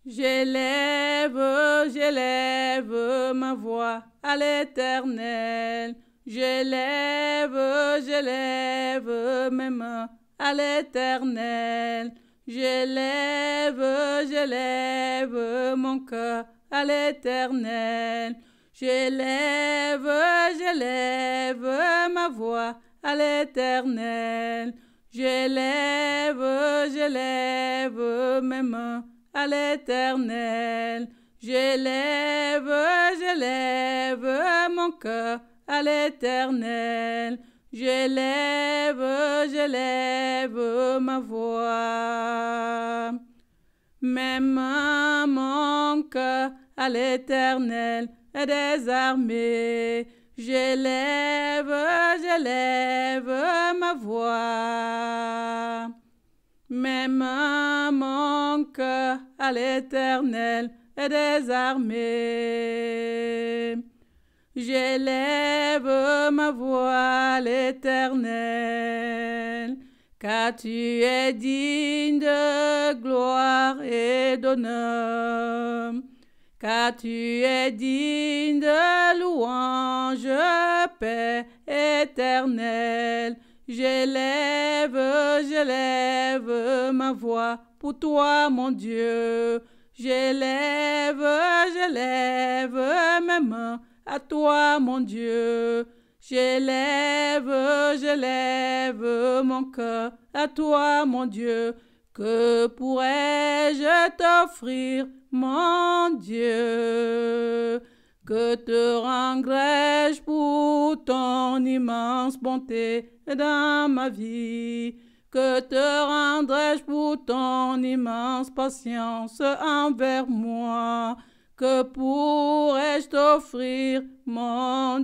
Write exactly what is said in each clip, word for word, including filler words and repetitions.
J'élève, j'élève ma voix à l'Éternel. J'élève, j'élève mes mains à l'Éternel. J'élève, j'élève mon cœur à l'Éternel. J'élève, j'élève ma voix à l'Éternel. J'élève, j'élève mes mains à l'Éternel. J'élève, j'élève mon cœur à l'Éternel. J'élève, j'élève ma voix. Mes mains, mon cœur à l'Éternel et des armées. J'élève, j'élève ma voix. Mes mains, mon cœur à l'Éternel et des armées. J'élève ma voix à l'Éternel, car tu es digne de gloire et d'honneur. Car tu es digne de louange, paix éternelle. J'élève, j'élève ma voix pour toi, mon Dieu. J'élève, j'élève mes mains à toi, mon Dieu. J'élève, j'élève mon cœur à toi, mon Dieu. Que pourrais-je t'offrir, mon Dieu? Que te rendrai-je pour ton immense bonté dans ma vie? Que te rendrai-je pour ton immense patience envers moi? Que pourrais-je t'offrir, mon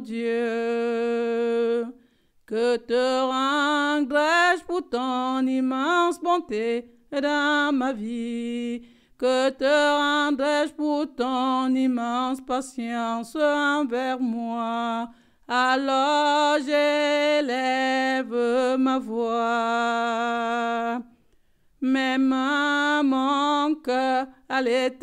Dieu? Que te rendrai-je pour ton immense bonté dans ma vie? Que te rendrai-je pour ton immense patience envers moi? Alors j'élève ma voix, mes mains, mon cœur à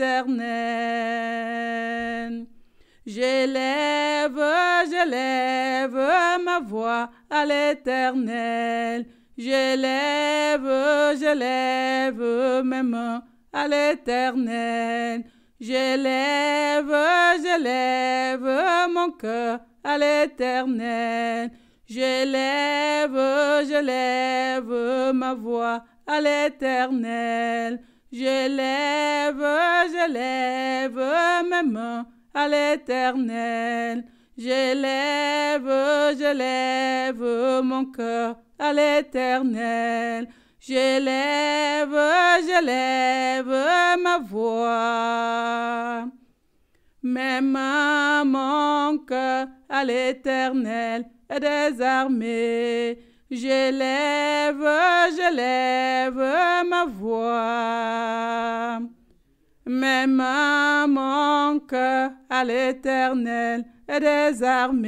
l'Éternel. J'élève, j'élève ma voix à l'Éternel. J'élève, j'élève mes mains à l'Éternel. J'élève, j'élève mon cœur à l'Éternel. J'élève, j'élève ma voix à l'Éternel. J'élève, j'élève mes mains à l'Éternel. J'élève, j'élève mon cœur à l'Éternel. J'élève, j'élève ma voix, mes mains, mon cœur à l'Éternel et des armées. J'élève, j'élève ma voix, mes mains, mon cœur à l'Éternel et des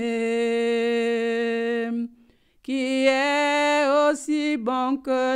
armées. Qui est aussi bon que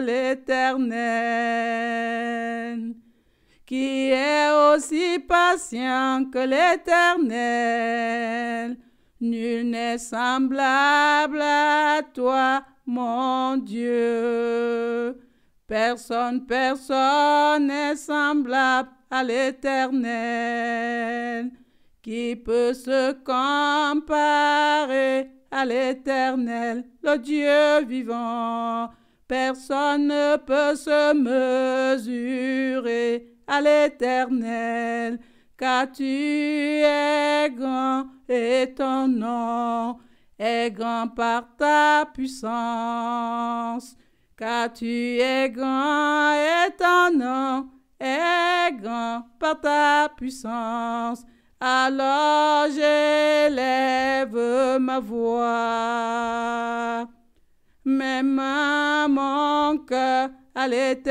l'Éternel, qui est aussi patient que l'Éternel. Nul n'est semblable à toi, mon Dieu. Personne, personne n'est semblable à l'Éternel. Qui peut se comparer à l'Éternel, le Dieu vivant? Personne ne peut se mesurer à l'Éternel, car tu es grand et ton nom est grand par ta puissance. Car tu es grand et ton nom est grand par ta puissance. Alors j'élève ma voix, mes mains, mon cœur à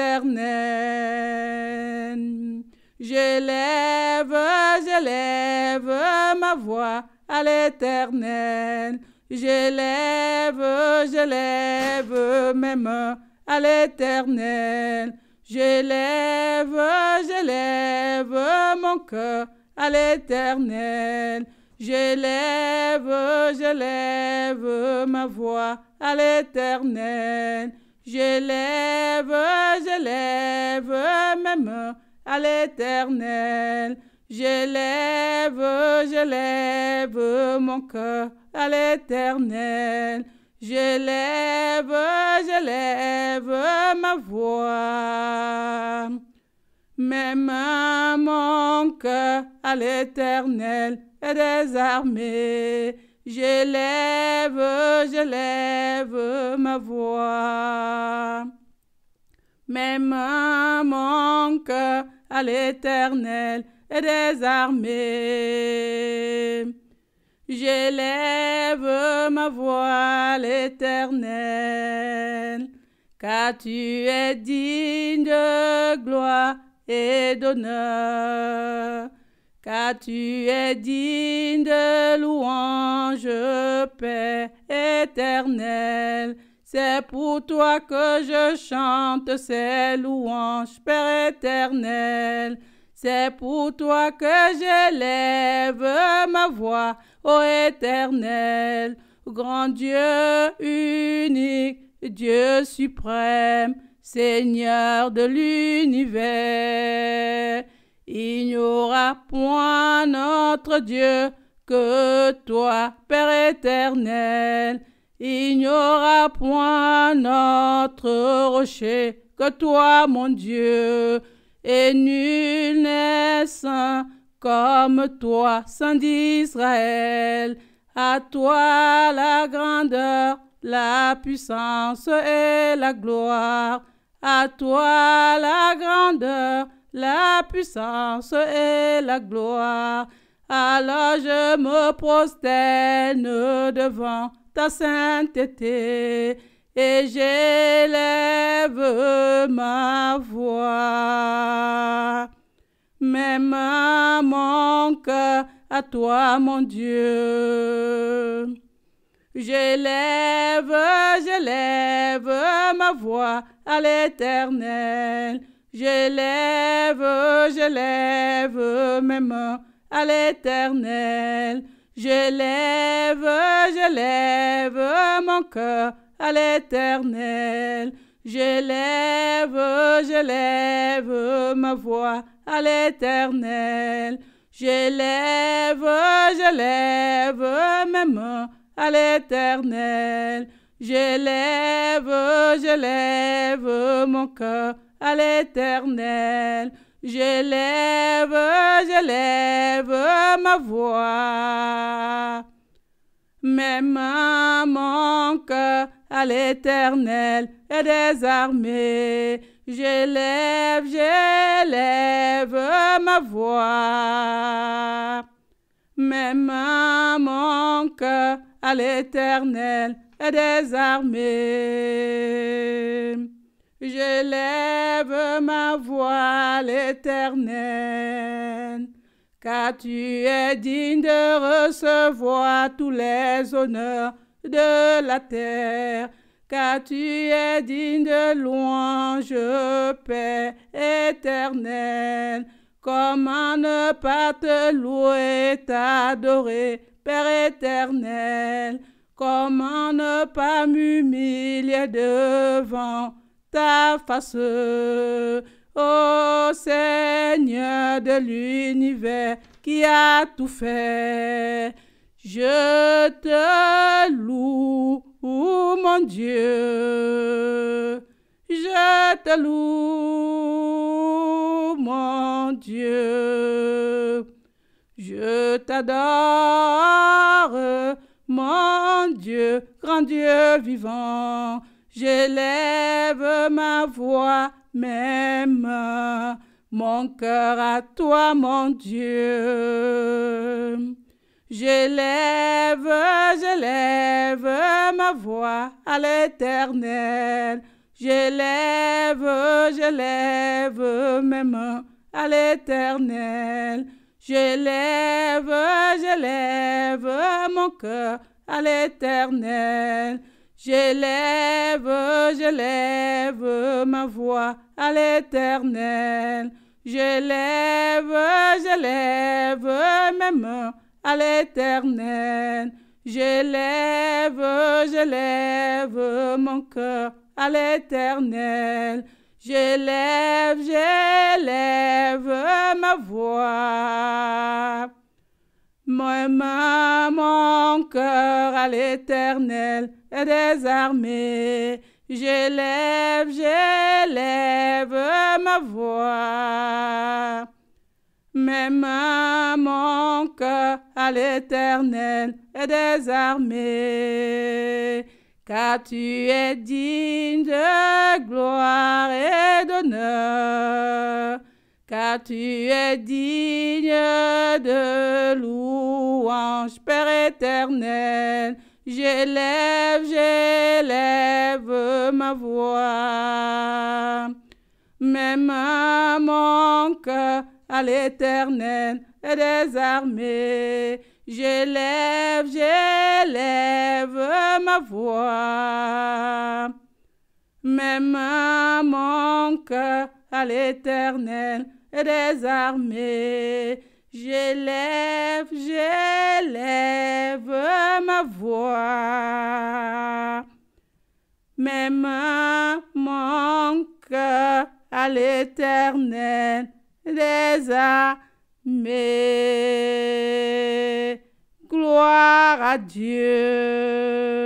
l'Éternel. J'élève, j'élève ma voix à l'Éternel. J'élève, j'élève mes mains à l'Éternel. J'élève, j'élève mon cœur à l'Éternel. J'élève, j'élève ma voix à l'Éternel. J'élève, j'élève mes mains à l'Éternel. J'élève, j'élève mon cœur à l'Éternel. J'élève, j'élève ma voix. Mes mains, mon cœur à l'Éternel et des armées. J'élève, j'élève ma voix. Mes mains, mon cœur à l'Éternel et des armées. J'élève ma voix à l'Éternel, car tu es digne de gloire et d'honneur, car tu es digne de louange, Père éternel. C'est pour toi que je chante ces louanges, Père éternel. C'est pour toi que j'élève ma voix, ô Éternel. Grand Dieu unique, Dieu suprême, Seigneur de l'univers. Il n'y aura point notre Dieu que toi, Père éternel. Il n'y aura point notre rocher que toi, mon Dieu. Et nul n'est saint comme toi, Saint d'Israël. À toi la grandeur, la puissance et la gloire. À toi la grandeur, la puissance et la gloire. Alors je me prosterne devant ta sainteté et j'élève ma voix. Mes mains, mon cœur à toi, mon Dieu. J'élève, j'élève ma voix à l'Éternel. J'élève, j'élève mes mains à l'Éternel. J'élève, j'élève mon cœur à l'Éternel. J'élève, j'élève ma voix à l'Éternel. J'élève, j'élève mes mains à l'Éternel. J'élève, j'élève mon cœur à l'Éternel. J'élève, j'élève ma voix. Mes mains, mon cœur à l'Éternel et des armées. J'élève, j'élève ma voix. Mes mains, mon cœur à l'Éternel et des armées. J'élève ma voix à l'Éternel, car tu es digne de recevoir tous les honneurs de la terre, car tu es digne de louange, Père éternel. Comment ne pas te louer, t'adorer, Père éternel? Comment ne pas m'humilier devant ta face, ô Seigneur de l'univers qui a tout fait? Je te loue, mon Dieu. Je te loue, mon Dieu. Je t'adore, mon Dieu, grand Dieu vivant. J'élève ma voix, mes mains, mon cœur à toi, mon Dieu. J'élève, j'élève ma voix à l'Éternel. J'élève, j'élève mes mains à l'Éternel. J'élève, j'élève mon cœur à l'Éternel. J'élève, j'élève ma voix à l'Éternel. J'élève, j'élève j'élève mes mains à l'Éternel. J'élève, j'élève mon cœur à l'Éternel. J'élève, j'élève ma voix. Moi, main, mon cœur à l'Éternel et des armées. J'élève, j'élève ma voix. Mes mains, mon cœur à l'Éternel et des armées. Car tu es digne de gloire et d'honneur. Car tu es digne de louange, Père éternel. J'élève, j'élève ma voix. Mes mains, mon cœur à l'Éternel et des armées. J'élève, j'élève ma voix. Mes mains, mon cœur à l'Éternel et des armées. J'élève, j'élève ma voix. Mes mains, mon cœur à l'Éternel des armées. Gloire à Dieu.